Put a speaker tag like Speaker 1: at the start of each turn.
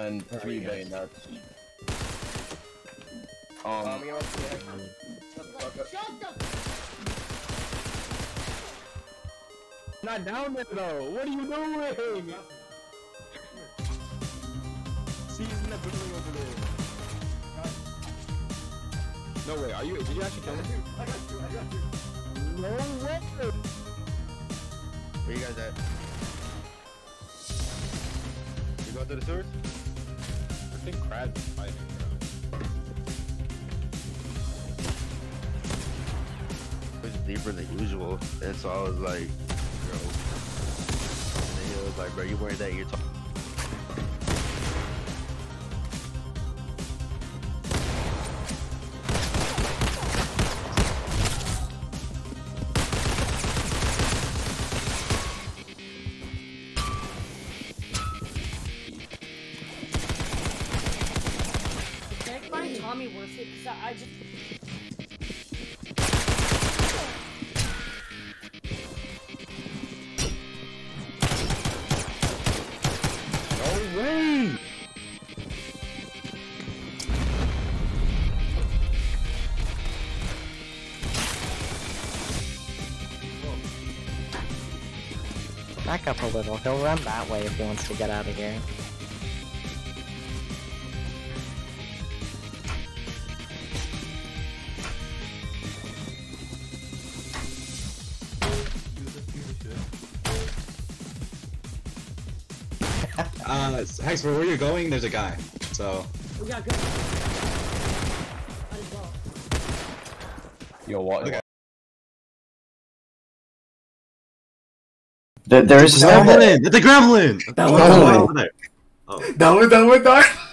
Speaker 1: and 3 bayonets.
Speaker 2: Not down there though. What are you doing? See, he's in the building over there. No way. Are you? Did you actually kill him?
Speaker 3: I got you.
Speaker 2: No way.
Speaker 1: Where you guys at? You going to the sewers?
Speaker 2: I think Krad's fighting, bro.
Speaker 1: It was deeper than usual, and so I was like, bro. And he was like, bro, you wearing that? You're talking.
Speaker 4: Tommy worth it because I just.
Speaker 2: No way!
Speaker 5: Back up a little. He'll run that way if he wants to get out of here.
Speaker 6: Hex, where you're going, there's a guy. So.
Speaker 4: We got good. Might as well.
Speaker 2: Yo, what?
Speaker 6: Okay.
Speaker 7: There's
Speaker 6: It's a gremlin! It's a gremlin!
Speaker 7: That one.
Speaker 6: Over there. Oh.
Speaker 7: That one, dog.